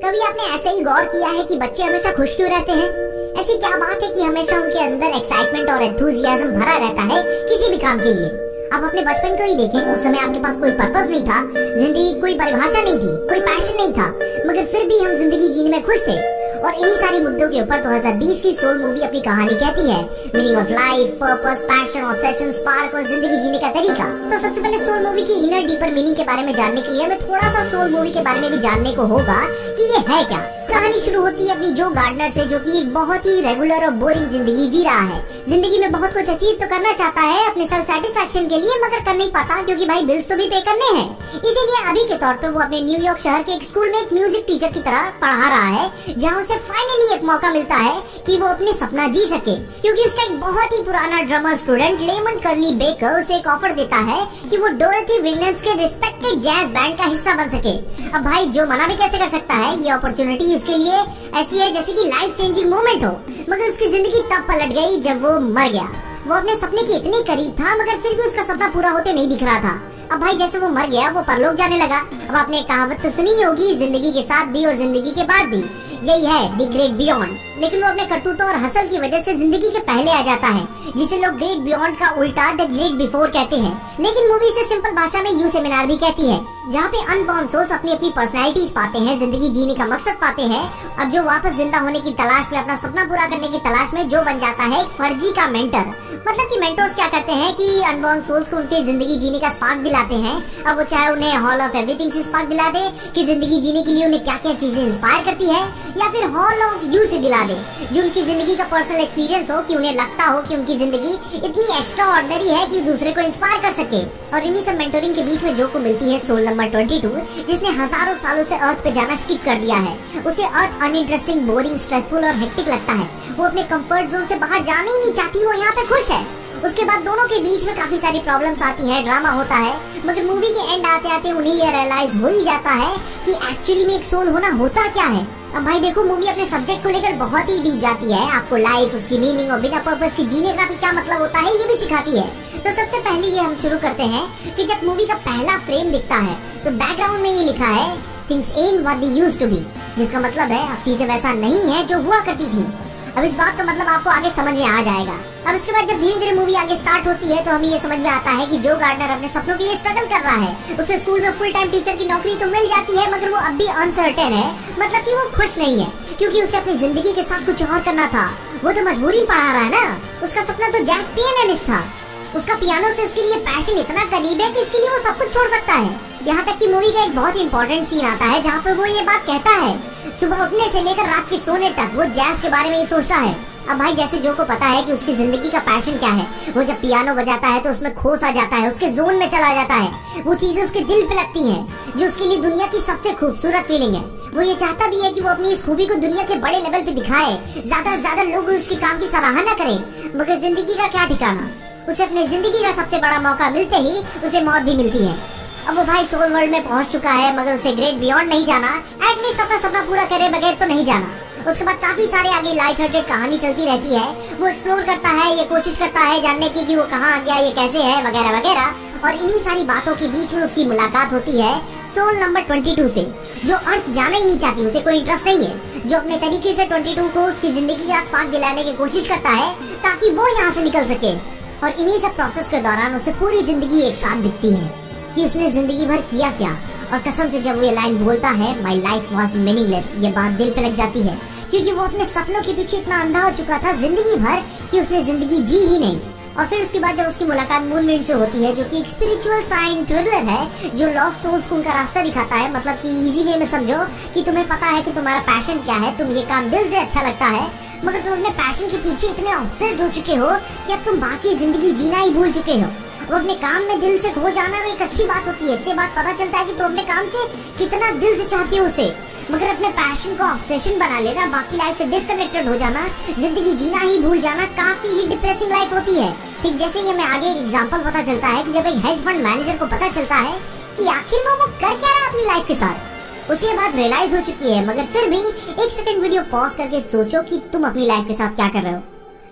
कभी आपने ऐसे ही गौर किया है कि बच्चे हमेशा खुश क्यों रहते हैं? ऐसी क्या बात है कि हमेशा उनके अंदर एक्साइटमेंट और एंथुसियाज्म भरा रहता है किसी भी काम के लिए? आप अपने बचपन को ही देखें, उस समय आपके पास कोई पर्पस नहीं था, जिंदगी कोई परिभाषा नहीं थी, कोई पैशन नहीं था, मगर फिर भी हम जिंदगी जीने में खुश थे। और इन्हीं सारी मुद्दों के ऊपर 2020 की सोल मूवी अपनी कहानी कहती है। Meaning of life, purpose, passion, obsession, spark और जिंदगी जीने का तरीका। तो सबसे पहले सोल मूवी की इनर डीपर मीनिंग के बारे में जानने के लिए हमें थोड़ा सा सोल मूवी के बारे में भी जानने को होगा कि ये है क्या। कहानी शुरू होती है अपनी जो गार्डनर से, जो कि एक बहुत ही रेगुलर और बोरिंग जिंदगी जी रहा है। जिंदगी में बहुत कुछ अचीव तो करना चाहता है अपने सेल्फ सेटिस्फेक्शन के लिए, मगर कर नहीं पाता क्योंकि भाई बिल्स तो भी पे करने हैं। इसीलिए अभी के तौर पे वो अपने न्यूयॉर्क शहर के एक स्कूल में एक म्यूजिक टीचर की तरह पढ़ा रहा है, जहाँ उसे फाइनली एक मौका मिलता है कि वो अपने सपना जी सके। क्योंकि उसका एक बहुत ही पुराना drummer student Lemon Curley Baker उसे एक ऑफर देता है कि वो डोरथी विलियम्स के रिस्पेक्टेड जैज बैंड का हिस्सा बन सके। अब भाई जो मना भी कैसे कर सकता है? ये अपॉर्चुनिटी उसके लिए ऐसी है जैसे कि लाइफ चेंजिंग मोमेंट हो। मगर उसकी जिंदगी तब पलट गई जब वो मर गया। वो अपने सपने के इतने करीब था, मगर फिर भी उसका सपना पूरा होते नहीं दिख रहा था। अब भाई जैसे वो मर गया, वो परलोक जाने लगा। अब आपने एक कहावत तो सुनी ही होगी, जिंदगी के साथ भी और जिंदगी के बाद भी, यही है द ग्रेट बियॉन्ड। लेकिन वो अपने करतूतों और हसल की वजह से जिंदगी के पहले आ जाता है, जिसे लोग ग्रेट बियॉन्ड का उल्टा द ग्रेट बिफोर कहते हैं। लेकिन मूवी से सिंपल भाषा में यू सेमिनार भी कहती है, जहाँ पे अनबॉर्न सोल्स अपनी अपनी पर्सनैलिटीज पाते हैं, जिंदगी जीने का मकसद पाते हैं। अब जो वापस जिंदा होने की तलाश में, अपना सपना पूरा करने की तलाश में जो बन जाता है एक फर्जी का मेंटर। मतलब कि मेंटर्स क्या करते हैं कि अनबॉर्न सोल्स को उनके जिंदगी जीने का स्पार्क दिलाते हैं। अब वो चाहे उन्हें हॉल ऑफ एवरीथिंग से स्पार्क दिला दे कि जिंदगी जीने के लिए उन्हें क्या क्या चीजें इंस्पायर करती है, या फिर हॉल ऑफ यू से दिला दे जो उनकी जिंदगी का पर्सनल एक्सपीरियंस हो, कि उन्हें लगता हो कि उनकी जिंदगी इतनी एक्स्ट्रा ऑर्डिनरी है कि दूसरे को इंस्पायर कर सके। और इन्हीं सब मेंटोरिंग के बीच में जो को मिलती है सोल नंबर 22, जिसने हजारों सालों से अर्थ पे जाना स्किप कर दिया है। उसे अर्थ अनइंटरेस्टिंग, बोरिंग, स्ट्रेसफुल और हेक्टिक लगता है। वो अपने कंफर्ट जोन से बाहर जाना ही नहीं चाहती, वो यहाँ पे खुश है। उसके बाद दोनों के बीच में काफी सारी प्रॉब्लम्स आती हैं, ड्रामा होता है, मगर मूवी के एंड आते आते उन्हें ये रियलाइज हो ही जाता है कि एक्चुअली में एक सोल होना होता क्या है। अब भाई देखो, मूवी अपने सब्जेक्ट को लेकर बहुत ही डीप जाती है। आपको लाइफ, उसकी मीनिंग और बिना पर्पस की जीने का भी क्या मतलब होता है ये भी सिखाती है। तो सबसे पहले ये हम शुरू करते हैं कि जब मूवी का पहला फ्रेम दिखता है तो बैकग्राउंड में ये लिखा है things and what they used to be, जिसका मतलब है अब चीजें वैसा नहीं है जो हुआ करती थी। अब इस बात का मतलब आपको आगे समझ में आ जाएगा। अब इसके बाद जब धीरे धीरे मूवी आगे स्टार्ट होती है तो हमें ये समझ में आता है कि जो गार्डनर अपने सपनों के लिए स्ट्रगल कर रहा है, उसे स्कूल में फुल टाइम टीचर की नौकरी तो मिल जाती है, मगर वो अब भी अनसर्टेन है। मतलब कि वो खुश नहीं है, क्योंकि उसे अपनी जिंदगी के साथ कुछ और करना था। वो तो मजबूरी में पढ़ा रहा है ना। उसका सपना तो जैज पियानिस्ट था। उसका पियानो से उसके लिए पैशन इतना करीब है कि इसके लिए वो सब कुछ छोड़ सकता है। यहाँ तक कि मूवी का एक बहुत इंपॉर्टेंट सीन आता है जहाँ पर वो ये बात कहता है, सुबह उठने से लेकर रात के सोने तक वो जैज के बारे में ये सोचता है। अब भाई जैसे जो को पता है कि उसकी जिंदगी का पैशन क्या है, वो जब पियानो बजाता है तो उसमें खो सा जाता है, उसके जोन में चला जाता है। वो चीजें उसके दिल पे लगती हैं, जो उसके लिए दुनिया की सबसे खूबसूरत फीलिंग है। वो ये चाहता भी है कि वो अपनी इस खूबी को दुनिया के बड़े लेवल पे दिखाए, ज्यादा से ज्यादा लोग उसके काम की सराहना करें। मगर जिंदगी का क्या ठिकाना, उसे अपनी जिंदगी का सबसे बड़ा मौका मिलते ही उसे मौत भी मिलती है। अब वो भाई सोल वर्ल्ड में पहुंच चुका है, मगर उसे ग्रेट बियॉन्ड नहीं जाना। एटलीस्ट अपना सपना पूरा करे बगैर तो नहीं जाना। उसके बाद काफी सारे आगे लाइट हार्टेड कहानी चलती रहती है। वो एक्सप्लोर करता है, ये कोशिश करता है जानने की कि वो कहाँ आ गया, ये कैसे है, वगैरह वगैरह। और इन्हीं सारी बातों के बीच में उसकी मुलाकात होती है सोल नंबर 22 से, जो अर्थ जाना ही नहीं चाहती, उसे कोई इंटरेस्ट नहीं है, जो अपने तरीके से 22 को उसकी जिंदगी का स्पार्क दिलाने की कोशिश करता है ताकि वो यहाँ से निकल सके। और इन्हीं सब प्रोसेस के दौरान उसे पूरी जिंदगी एक साथ दिखती है कि उसने जिंदगी भर किया क्या। और कसम से जब वो ये लाइन बोलता है, माई लाइफ वॉज मीनिंगलेस, ये बात दिल पे लग जाती है, क्योंकि वो अपने सपनों के पीछे इतना अंधा हो चुका था जिंदगी भर कि उसने जिंदगी जी ही नहीं। और फिर उसके बाद जब उसकी मुलाकात मूनविंड से होती है, जो कि एक स्पिरिचुअल साइन थ्रिलर है, जो लॉस्ट सोल्स को उनका रास्ता दिखाता है। मतलब कि इजी वे में समझो कि तुम्हें पता है कि तुम्हारा पैशन क्या है, तुम ये काम दिल से अच्छा लगता है, मगर तुम अपने पैशन के पीछे इतने ऑब्सेस्ड हो चुके हो कि अब तुम बाकी जिंदगी जीना ही भूल चुके हो। वो अपने काम में दिल से खो जाना एक अच्छी बात होती है। इससे बात पता चलता है कि तुम अपने काम से कितना दिल से चाहती हो उसे, मगर अपने पैशन को ऑब्सेशन बना लेना, बाकी लाइफ से डिस्कनेक्टेड हो जाना, जिंदगी जीना ही भूल जाना, काफी ही डिप्रेसिंग लाइफ होती है। ठीक जैसे ये मैं आगे एक एग्जांपल पता चलता है कि जब एक हेज फंड मैनेजर को पता चलता है कि आखिर वो कर क्या रहा है अपनी लाइफ के साथ, उसे ये बात रियलाइज हो चुकी है। मगर फिर भी एक सेकंड वीडियो पॉज करके सोचो कि तुम अपनी लाइफ के साथ क्या कर रहे हो।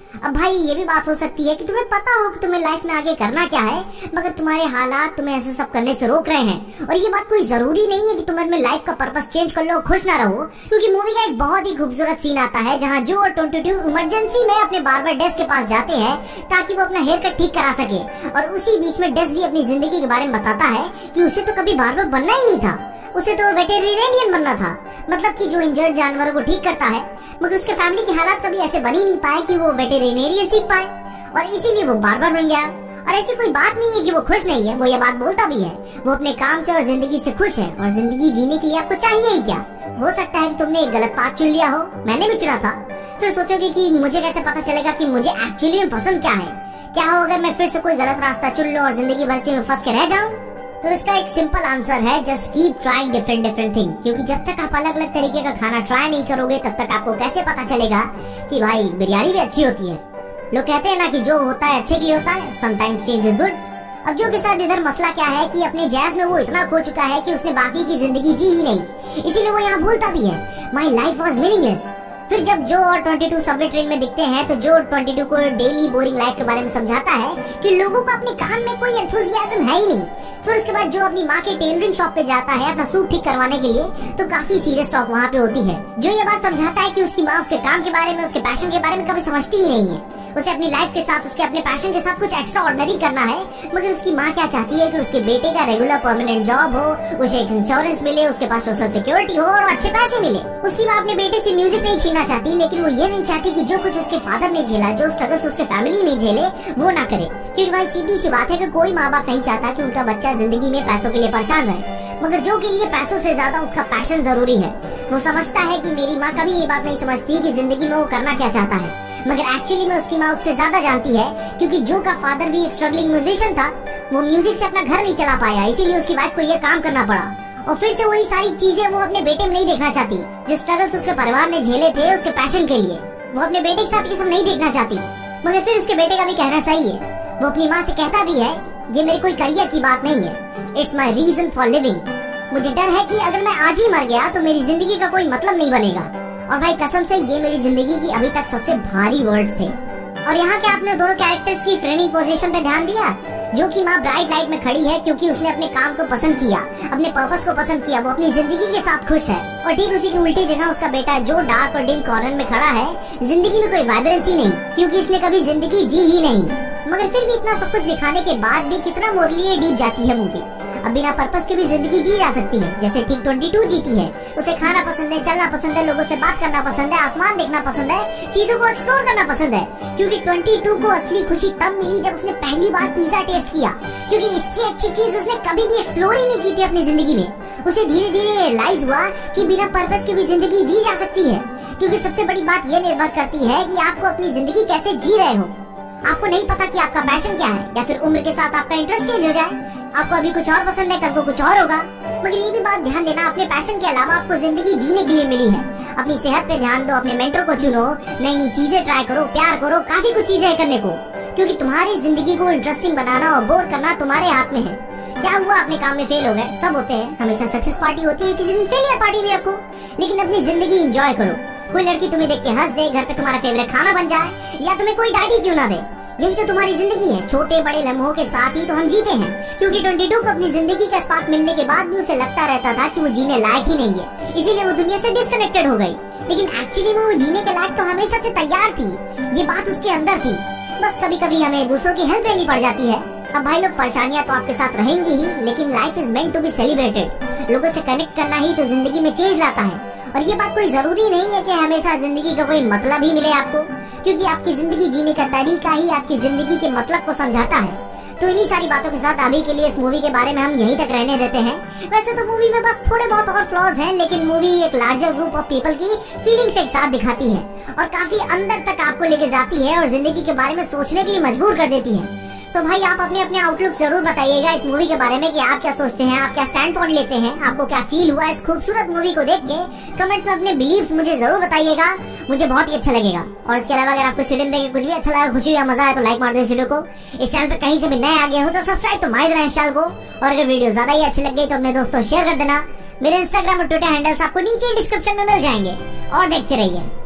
अब भाई ये भी बात हो सकती है कि तुम्हें पता हो कि तुम्हें लाइफ में आगे करना क्या है, मगर तुम्हारे हालात तुम्हें ऐसे सब करने से रोक रहे हैं। और ये बात कोई जरूरी नहीं है कि तुम अपने लाइफ का पर्पस चेंज कर लो और खुश ना रहो, क्योंकि मूवी का एक बहुत ही खूबसूरत सीन आता है जहाँ जो और 22 इमरजेंसी में अपने बार्बर डेस्क के पास जाते हैं ताकि वो अपना हेयर कट ठीक करा सके। और उसी बीच में डेस्क भी अपनी जिंदगी के बारे में बताता है कि उसे तो कभी बार्बर बनना ही नहीं था, उसे तो वेटेरिनेरियन बनना था, मतलब कि जो इंजर्ड जानवरों को ठीक करता है। मगर उसके फैमिली के हालात कभी ऐसे बन ही नहीं पाए कि वो वेटेरिनेरियन सीख पाए, और इसीलिए वो बार्बर बन गया। और ऐसी कोई बात नहीं है कि वो खुश नहीं है, वो ये बात बोलता भी है। वो अपने काम से और जिंदगी से खुश है, और जिंदगी जीने के लिए आपको चाहिए ही क्या। हो सकता है कि तुमने एक गलत पाथ चुन लिया हो, मैंने भी चुना था। फिर सोचोगे कि मुझे कैसे पता चलेगा कि मुझे एक्चुअली में पसंद क्या है। क्या हो अगर मैं फिर से कोई गलत रास्ता चुन लूं और जिंदगी भर से में फंस के रह जाऊं? तो इसका एक सिंपल आंसर है, just keep trying different thing. क्योंकि जब तक आप अलग अलग तरीके का खाना ट्राई नहीं करोगे तब तक आपको कैसे पता चलेगा कि भाई बिरयानी भी अच्छी होती है। लोग कहते हैं ना कि जो होता है अच्छे के लिए होता है, समटाइम्स चेंज इज गुड। अब जो के साथ इधर मसला क्या है कि अपने जैज में वो इतना खो चुका है कि उसने बाकी की जिंदगी जी ही नहीं, इसीलिए वो यहाँ बोलता भी है माई लाइफ वॉज मीनिंगलेस। फिर जब जो और 22 सबवे ट्रेन में दिखते हैं तो जो 22 को डेली बोरिंग लाइफ के बारे में समझाता है कि लोगों को अपने काम में कोई एंथुसियाज्म है ही नहीं। फिर उसके बाद जो अपनी माँ के टेलरिंग शॉप पे जाता है अपना सूट ठीक करवाने के लिए, तो काफी सीरियस टॉक वहाँ पे होती है। जो ये बात समझाता है कि उसकी माँ उसके काम के बारे में, उसके पैशन के बारे में कभी समझती ही नहीं है। उसे अपनी लाइफ के साथ, उसके अपने पैशन के साथ कुछ एक्स्ट्रा ऑर्डिनरी करना है, मगर उसकी माँ क्या चाहती है कि उसके बेटे का रेगुलर परमानेंट जॉब हो, उसे एक इंश्योरेंस मिले, उसके पास सोशल सिक्योरिटी हो और अच्छे पैसे मिले। उसकी माँ अपने बेटे से म्यूजिक नहीं छीनना चाहती, लेकिन वो ये नहीं चाहती कि जो कुछ उसके फादर ने झेला, जो स्ट्रगल्स उसके फैमिली ने झेले, वो ना करे। क्योंकि भाई सीधी सी बात है कि कोई माँ बाप नहीं चाहता कि उनका बच्चा जिंदगी में पैसों के लिए परेशान रहे, मगर जो के लिए पैसों से ज्यादा उसका पैशन जरूरी है। वो समझता है कि मेरी माँ कभी ये बात नहीं समझती कि जिंदगी में वो करना क्या चाहता है, मगर एक्चुअली में उसकी माँ उससे ज्यादा जानती है। क्योंकि जो का फादर भी एक स्ट्रगलिंग म्यूजिशियन था, वो म्यूजिक से अपना घर नहीं चला पाया, इसीलिए उसकी वाइफ को ये काम करना पड़ा। और फिर से वही सारी चीजें वो अपने बेटे में नहीं देखना चाहती, जो स्ट्रगल्स उसके परिवार ने झेले थे उसके पैशन के लिए, वो अपने बेटे के साथ ये सब नहीं देखना चाहती। मगर फिर उसके बेटे का भी कहना सही है, वो अपनी माँ से कहता भी है ये मेरी कोई करियर की बात नहीं है, it's my reason for living. मुझे डर है कि अगर मैं आज ही मर गया तो मेरी जिंदगी का कोई मतलब नहीं बनेगा। और भाई कसम से ये मेरी जिंदगी की अभी तक सबसे भारी वर्ड्स थे। और यहाँ के आपने दोनों कैरेक्टर्स की फ्रेमिंग पोजीशन पे ध्यान दिया। जो कि माँ ब्राइट लाइट में खड़ी है क्योंकि उसने अपने काम को पसंद किया, अपने पर्पस को पसंद किया, वो अपनी जिंदगी के साथ खुश है। और ठीक उसी की उल्टी जगह उसका बेटा जो डार्क और डिम कॉर्नर में खड़ा है, जिंदगी में कोई वाइब्रेंसी नहीं, क्योंकि इसने कभी जिंदगी जी ही नहीं। मगर फिर भी इतना सब कुछ दिखाने के बाद भी कितना मोरली डीप जाती है मूवी। अब बिना पर्पस के भी जिंदगी जी जा सकती है, जैसे ठीक 22 जीती है। उसे खाना पसंद है, चलना पसंद है, लोगों से बात करना पसंद है, आसमान देखना पसंद है, चीजों को एक्सप्लोर करना पसंद है। क्योंकि 22 को असली खुशी तब मिली जब उसने पहली बार पिज्जा टेस्ट किया, क्योंकि इससे अच्छी चीज उसने कभी भी एक्सप्लोर ही नहीं की थी अपनी जिंदगी में। उसे धीरे धीरे रियलाइज हुआ कि बिना पर्पस के भी जिंदगी जी जा सकती है। क्योंकि सबसे बड़ी बात यह निर्भर करती है कि आपको अपनी जिंदगी कैसे जी रहे हो। आपको नहीं पता कि आपका पैशन क्या है, या फिर उम्र के साथ आपका इंटरेस्ट चेंज हो जाए, आपको अभी कुछ और पसंद है, कल को कुछ और होगा। मगर ये भी बात ध्यान देना, अपने पैशन के अलावा आपको जिंदगी जीने के लिए मिली है। अपनी सेहत पे ध्यान दो, अपने मेंटर को चुनो, नई नई चीजें ट्राई करो, प्यार करो, काफी कुछ चीजें करने को। क्योंकि तुम्हारी जिंदगी को इंटरेस्टिंग बनाना और बोर करना तुम्हारे हाथ में है। क्या हुआ अपने काम में फेल हो गए, सब होते हैं, हमेशा सक्सेस पार्टी होती है, किसी दिन फेलियर पार्टी भी रखो, लेकिन अपनी जिंदगी एंजॉय करो। कोई लड़की तुम्हें देख के हंस दे, घर पे तुम्हारा फेवरेट खाना बन जाए, या तुम्हें कोई डांटी क्यों ना दे, यही तो तुम्हारी जिंदगी है। छोटे बड़े लम्हों के साथ ही तो हम जीते हैं। क्योंकि 22 को अपनी जिंदगी का स्पार्क मिलने के बाद भी उसे लगता रहता था कि वो जीने लायक ही नहीं है, इसीलिए वो दुनिया से डिस्कनेक्टेड हो गई। लेकिन एक्चुअली में वो जीने के लायक तो हमेशा से तैयार थी, ये बात उसके अंदर थी। बस कभी कभी हमें दूसरों की हेल्प लेनी पड़ जाती है। अब भाई लोग, परेशानियां तो आपके साथ रहेंगी ही, लेकिन life is meant to be celebrated. लोगों से कनेक्ट करना ही तो जिंदगी में चेंज लाता है। और ये बात कोई जरूरी नहीं है कि हमेशा जिंदगी का कोई मतलब ही मिले आपको, क्योंकि आपकी जिंदगी जीने का तरीका ही आपकी जिंदगी के मतलब को समझाता है। तो इन्हीं सारी बातों के साथ अभी के लिए इस मूवी के बारे में हम यहीं तक रहने देते हैं। वैसे तो मूवी में बस थोड़े बहुत और फ्लॉज हैं, लेकिन मूवी एक लार्जर ग्रुप ऑफ पीपल की फीलिंग्स एक साथ दिखाती है और काफी अंदर तक आपको लेके जाती है और जिंदगी के बारे में सोचने के लिए मजबूर कर देती है। तो भाई आप अपने अपने आउटलुक जरूर बताइएगा इस मूवी के बारे में कि आप क्या सोचते हैं, आप क्या स्टैंड पॉइंट लेते हैं, आपको क्या फील हुआ इस खूबसूरत मूवी को देख के। कमेंट्स में अपने बिलीव्स मुझे जरूर बताइएगा, मुझे बहुत ही अच्छा लगेगा। और इसके अलावा अगर आपको सीडीएम देख के कुछ भी अच्छा लगा, खुशी या मजा आया तो लाइक मार दो इस वीडियो को। इस चैनल पे कहीं से भी नए आ गए हो तो सब्सक्राइब तो मार देना इस चैनल को। और अगर वीडियो ज्यादा ही अच्छी लग गई तो अपने दोस्तों शेयर कर देना। मेरे इंस्टाग्राम और ट्विटर हैंडल्स आपको नीचे डिस्क्रिप्शन में मिल जाएंगे। और देखते रहिए।